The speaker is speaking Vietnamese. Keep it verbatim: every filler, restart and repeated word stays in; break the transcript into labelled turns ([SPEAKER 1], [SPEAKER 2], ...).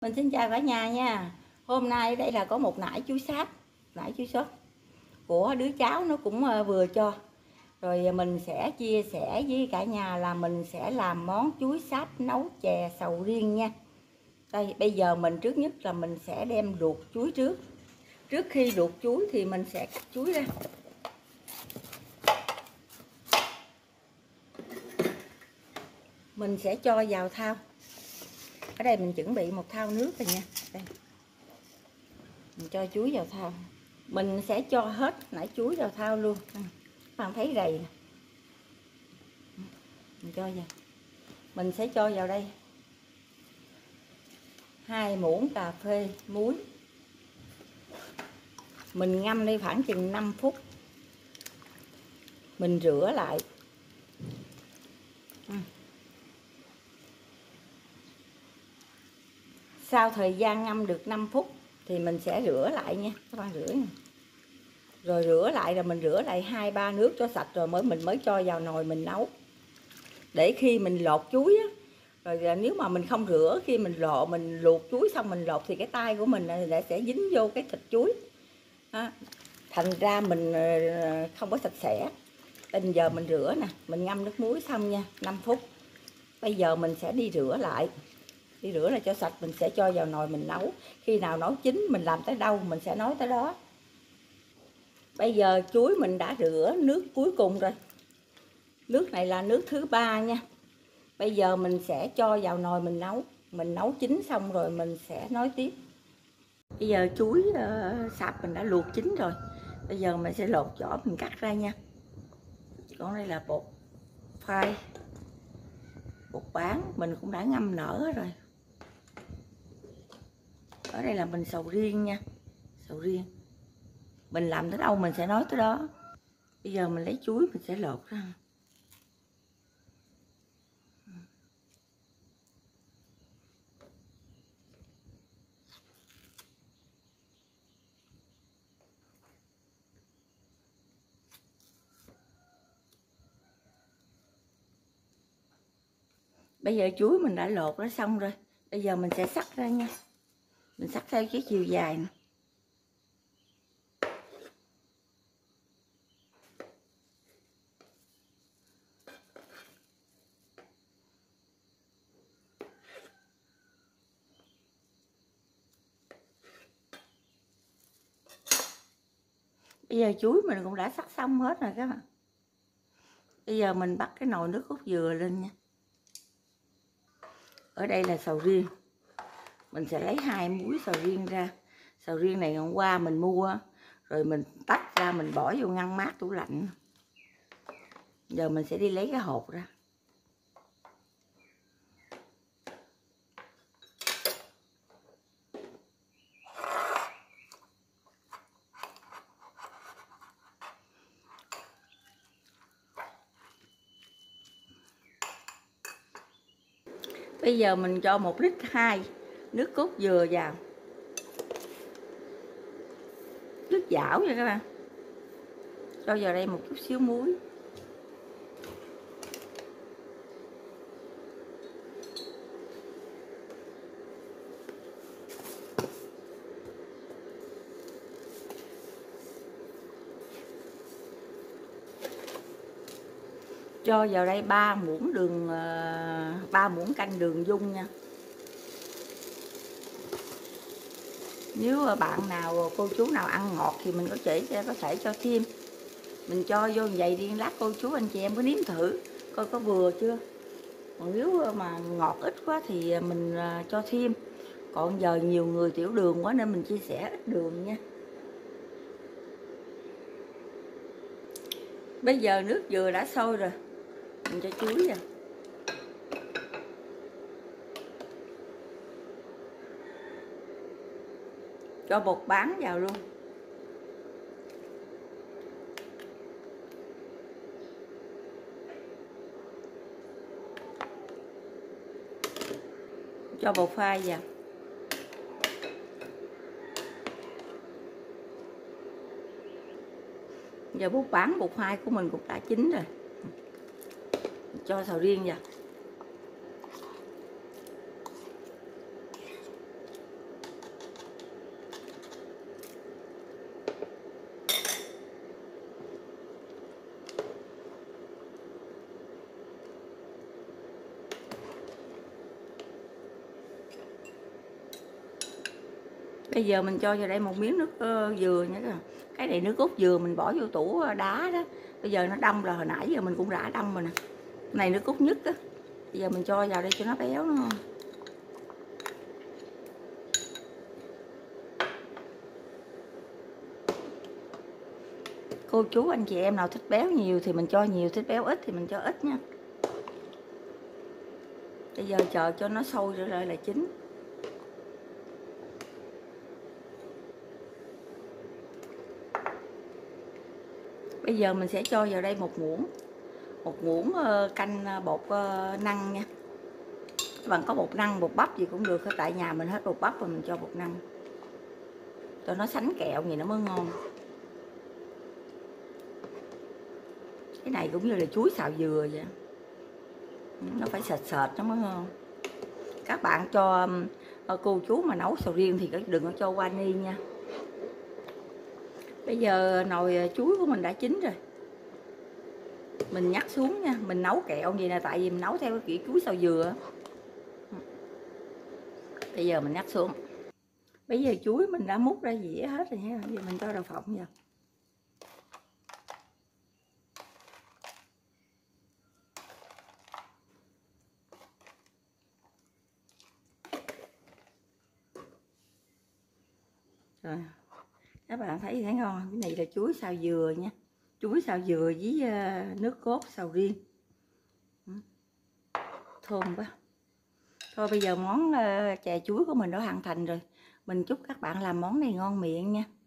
[SPEAKER 1] Mình xin chào cả nhà nha. Hôm nay đây là có một nải chuối sáp, nải chuối sốt của đứa cháu nó cũng vừa cho. Rồi mình sẽ chia sẻ với cả nhà là mình sẽ làm món chuối sáp nấu chè sầu riêng nha. Đây, bây giờ mình trước nhất là mình sẽ đem luộc chuối trước. Trước khi luộc chuối thì mình sẽ cắt chuối ra. Mình sẽ cho vào thau. Ở đây mình chuẩn bị một thau nước rồi nha. Đây. Mình cho chuối vào thau. Mình sẽ cho hết nải chuối vào thau luôn. Các bạn thấy rầy nè. Mình cho vào. Mình sẽ cho vào đây hai muỗng cà phê muối. Mình ngâm đi khoảng chừng năm phút. Mình rửa lại. Sau thời gian ngâm được năm phút thì mình sẽ rửa lại nha. Các bạn rửa nha. Rồi rửa lại rồi mình rửa lại hai ba nước cho sạch rồi mới mình mới cho vào nồi mình nấu. Để khi mình lột chuối á, rồi nếu mà mình không rửa, khi mình lột mình luộc chuối xong mình lột thì cái tay của mình lại sẽ dính vô cái thịt chuối. À, thành ra mình không có sạch sẽ. Bây giờ mình rửa nè, mình ngâm nước muối xong nha, năm phút. Bây giờ mình sẽ đi rửa lại. Đi rửa là cho sạch, mình sẽ cho vào nồi mình nấu. Khi nào nấu chín mình làm tới đâu mình sẽ nói tới đó. Bây giờ chuối mình đã rửa nước cuối cùng rồi. Nước này là nước thứ ba nha. Bây giờ mình sẽ cho vào nồi mình nấu. Mình nấu chín xong rồi mình sẽ nói tiếp. Bây giờ chuối uh, sạp mình đã luộc chín rồi. Bây giờ mình sẽ lột vỏ mình cắt ra nha. Còn đây là bột phai, bột bán mình cũng đã ngâm nở rồi. Ở đây là mình sầu riêng nha. Sầu riêng mình làm tới đâu mình sẽ nói tới đó. Bây giờ mình lấy chuối mình sẽ lột ra. Bây giờ chuối mình đã lột nó xong rồi. Bây giờ mình sẽ xắt ra nha. Mình xắt theo cái chiều dài nè. Bây giờ chuối mình cũng đã xắt xong hết rồi các bạn. Bây giờ mình bắt cái nồi nước cốt dừa lên nha. Ở đây là sầu riêng. Mình sẽ lấy hai múi sầu riêng ra. Sầu riêng này hôm qua mình mua rồi mình tách ra mình bỏ vô ngăn mát tủ lạnh. Giờ mình sẽ đi lấy cái hột ra. Bây giờ mình cho một lít hai nước cốt dừa vào. Nước dảo nha các bạn. Cho vào đây một chút xíu muối. Cho vào đây ba muỗng đường, ba muỗng canh đường dung nha. Nếu bạn nào, cô chú nào ăn ngọt thì mình có thể có thể cho thêm. Mình cho vô vậy đi, lát cô chú anh chị em có nếm thử coi có vừa chưa. Còn nếu mà ngọt ít quá thì mình cho thêm. Còn giờ nhiều người tiểu đường quá nên mình chia sẻ ít đường nha. Bây giờ nước dừa đã sôi rồi. Mình cho chuối vào. Cho bột bán vào luôn. Cho bột phai vào. Giờ bột bán bột phai của mình cũng đã chín rồi. Cho sầu riêng vào. Bây giờ mình cho vào đây một miếng nước uh, dừa nhé. Cái này nước cốt dừa mình bỏ vô tủ đá đó. Bây giờ nó đông rồi, hồi nãy giờ mình cũng đã đông rồi nè. Này nước cốt nhất á. Bây giờ mình cho vào đây cho nó béo nó. Cô chú anh chị em nào thích béo nhiều thì mình cho nhiều, thích béo ít thì mình cho ít nha. Bây giờ chờ cho nó sôi rồi lại là chín. Bây giờ mình sẽ cho vào đây một muỗng một muỗng canh bột năng nha. Các bạn có bột năng, bột bắp gì cũng được, tại nhà mình hết bột bắp rồi mình cho bột năng cho nó sánh kẹo gì nó mới ngon. Cái này cũng như là chuối xào dừa vậy, nó phải sệt sệt nó mới ngon. Các bạn cho cô chú mà nấu sầu riêng thì đừng có cho vani nha. Bây giờ nồi chuối của mình đã chín rồi, mình nhắc xuống nha. Mình nấu kẹo gì nè, tại vì mình nấu theo cái kiểu chuối xào dừa. Bây giờ mình nhắc xuống. Bây giờ chuối mình đã múc ra dĩa hết rồi nha. Bây giờ mình cho đậu phộng vào. Rồi, các bạn thấy thấy ngon. Cái này là chuối xào dừa nha, chuối xào dừa với nước cốt sầu riêng, thơm quá. Thôi bây giờ món chè chuối của mình đã hoàn thành rồi. Mình chúc các bạn làm món này ngon miệng nha.